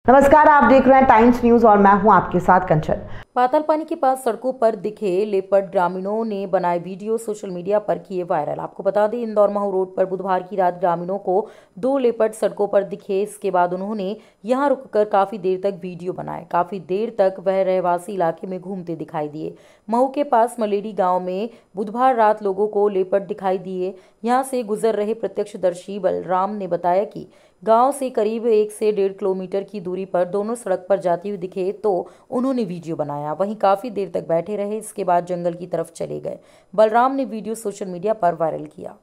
नमस्कार, आप देख रहे हैं टाइम्स न्यूज और मैं हूं आपके साथ कंचन। पातालपानी के पास सड़कों पर दिखे लेपर्ड, ग्रामीणों ने बनाए वीडियो सोशल मीडिया पर किए वायरल। आपको बता दें, इंदौर महू रोड पर बुधवार की रात ग्रामीणों को 2 लेपर्ड सड़कों पर दिखे। इसके बाद उन्होंने यहां रुककर काफी देर तक वीडियो बनाए। काफी देर तक वह रहवासी इलाके में घूमते दिखाई दिए। महू के पास मलेरी गाँव में बुधवार रात लोगों को लेपर्ड दिखाई दिए। यहाँ से गुजर रहे प्रत्यक्षदर्शी बलराम ने बताया कि गांव से करीब 1 से 1.5 किलोमीटर की दूरी पर दोनों सड़क पर जाती हुई दिखे तो उन्होंने वीडियो बनाया। वहीं काफी देर तक बैठे रहे। इसके बाद जंगल की तरफ चले गए। बलराम ने वीडियो सोशल मीडिया पर वायरल किया।